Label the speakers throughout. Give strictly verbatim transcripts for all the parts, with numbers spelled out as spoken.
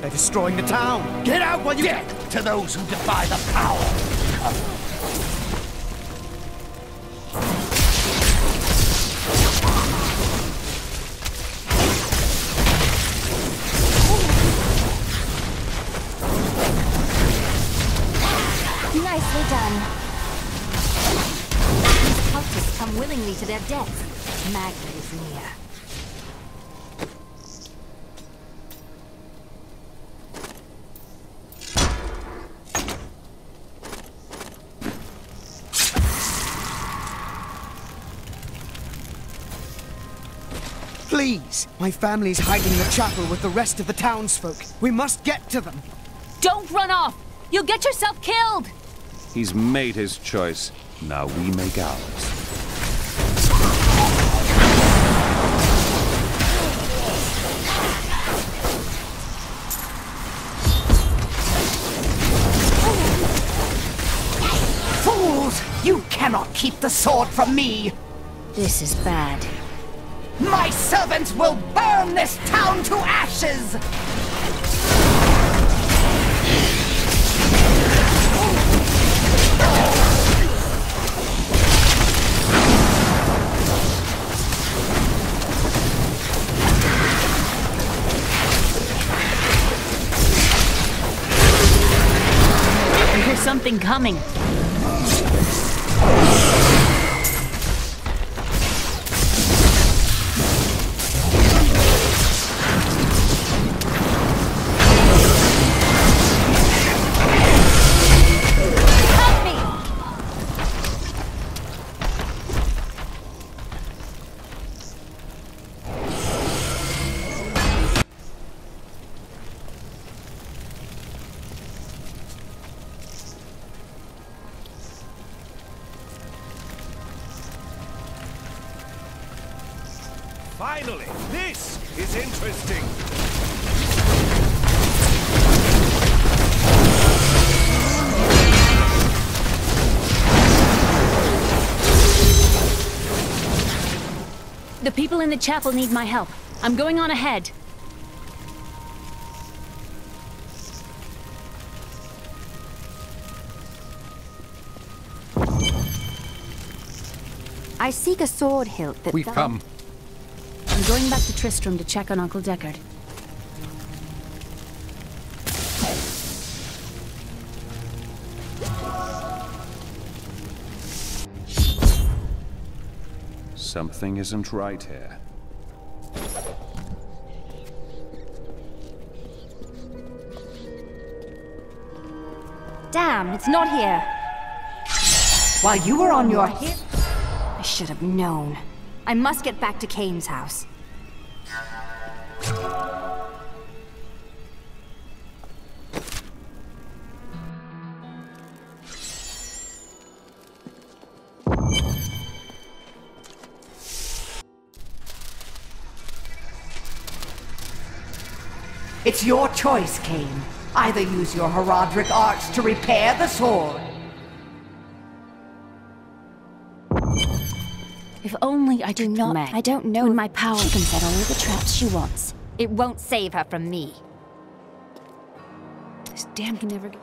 Speaker 1: They're destroying the town! Get out while you
Speaker 2: Death
Speaker 1: can!
Speaker 2: to those who defy the power!
Speaker 3: Nicely done. These cultists come willingly to their death. Magna is near.
Speaker 1: Please! My family's hiding in the chapel with the rest of the townsfolk. We must get to them!
Speaker 3: Don't run off! You'll get yourself killed!
Speaker 4: He's made his choice. Now we make ours.
Speaker 2: Fools! You cannot keep the sword from me!
Speaker 3: This is bad.
Speaker 2: My servants will burn this town to ashes!
Speaker 3: There's something coming.
Speaker 5: Finally! This is interesting!
Speaker 3: The people in the chapel need my help. I'm going on ahead. I seek a sword hilt that...
Speaker 4: We've come.
Speaker 3: I'm going back to Tristram to check on Uncle Deckard.
Speaker 4: Something isn't right here.
Speaker 3: Damn, it's not here.
Speaker 2: While you were on your hip...
Speaker 3: I should have known. I must get back to Kane's house.
Speaker 2: It's your choice, Kane. Either use your Horadric arts to repair the sword.
Speaker 3: If only I do not.
Speaker 6: Meg, I don't know.
Speaker 3: When my power
Speaker 6: She can set all the traps she wants.
Speaker 3: It won't save her from me.
Speaker 6: This damn can never get...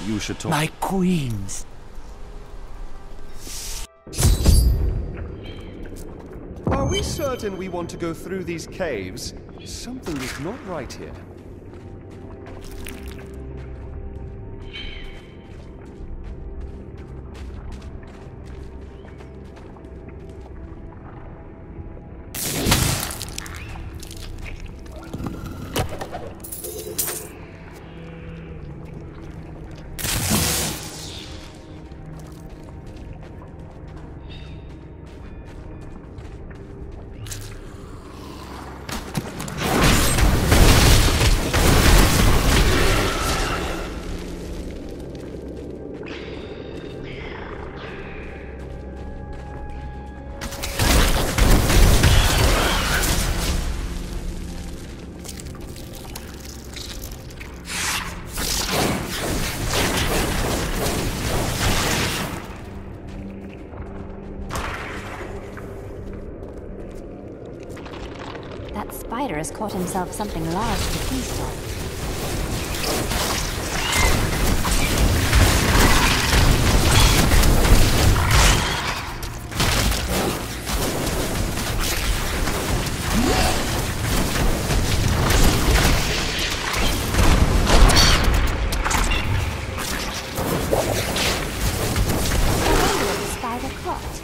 Speaker 4: You should talk.
Speaker 7: My queens.
Speaker 5: Are we certain we want to go through these caves? Something is not right here.
Speaker 6: That spider has caught himself something large to feast on. I wonder what the spider caught.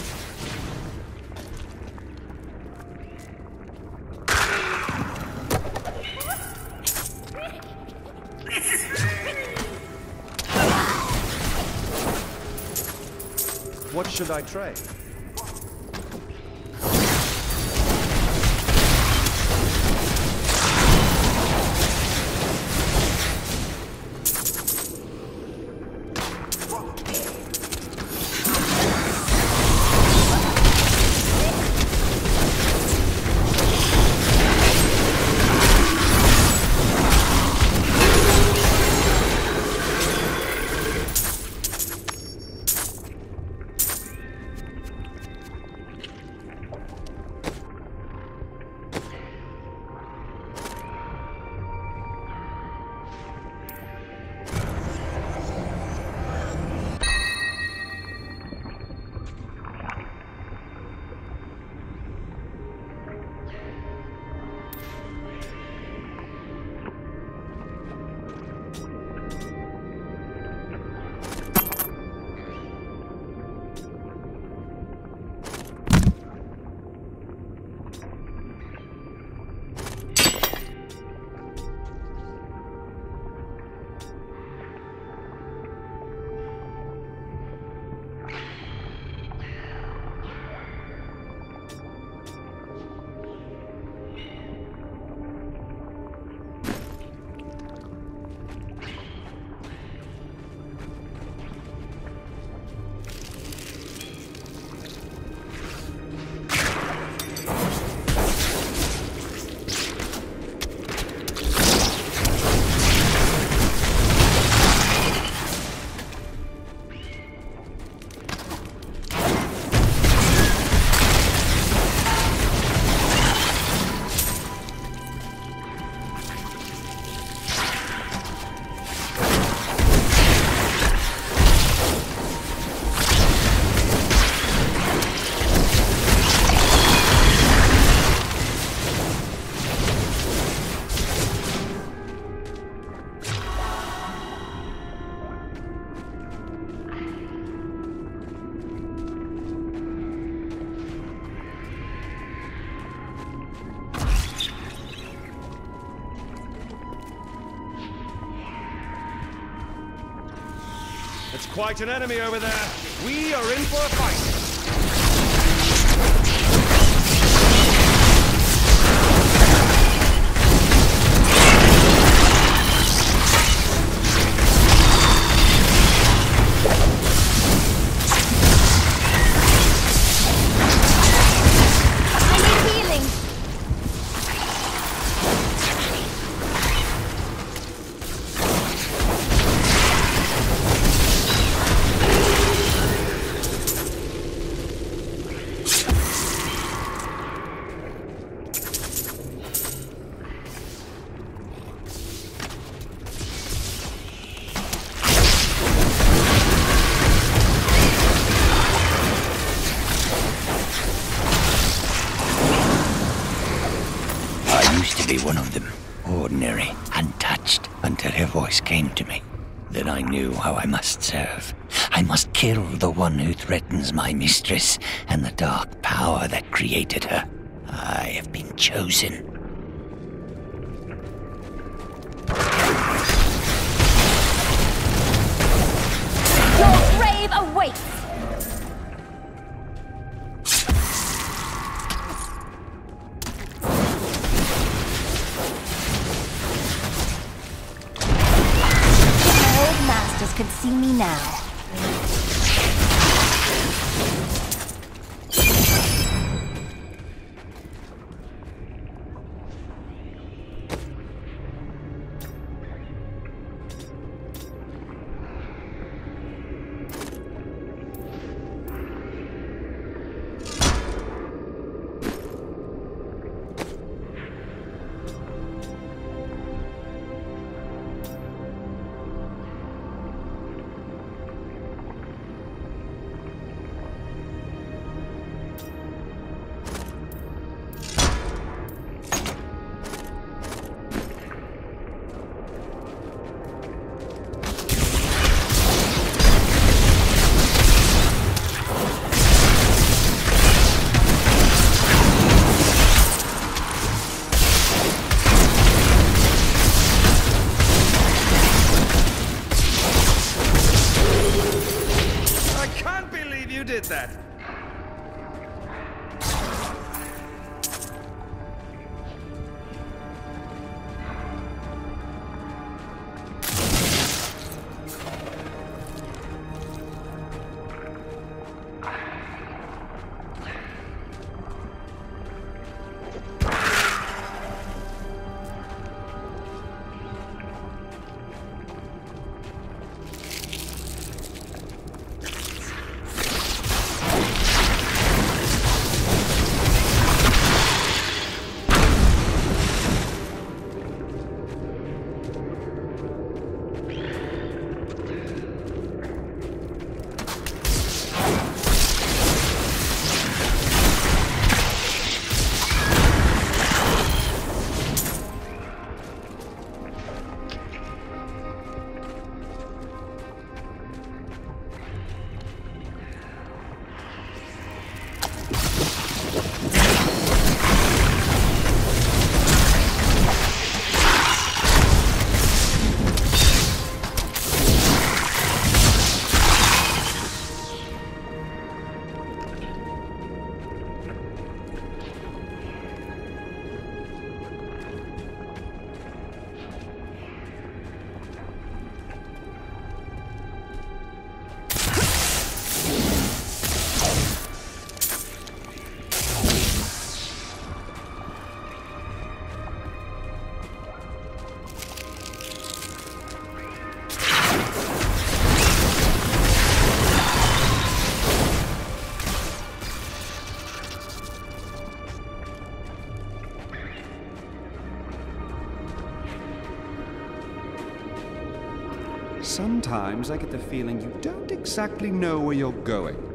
Speaker 5: What should I trade? It's quite an enemy over there. We are in for a fight.
Speaker 7: voice came to me. Then I knew how I must serve. I must kill the one who threatens my mistress and the dark power that created her. I have been chosen.
Speaker 6: Your grave awaits! Can see me now.
Speaker 4: That.
Speaker 5: Sometimes I get the feeling you don't exactly know where you're going.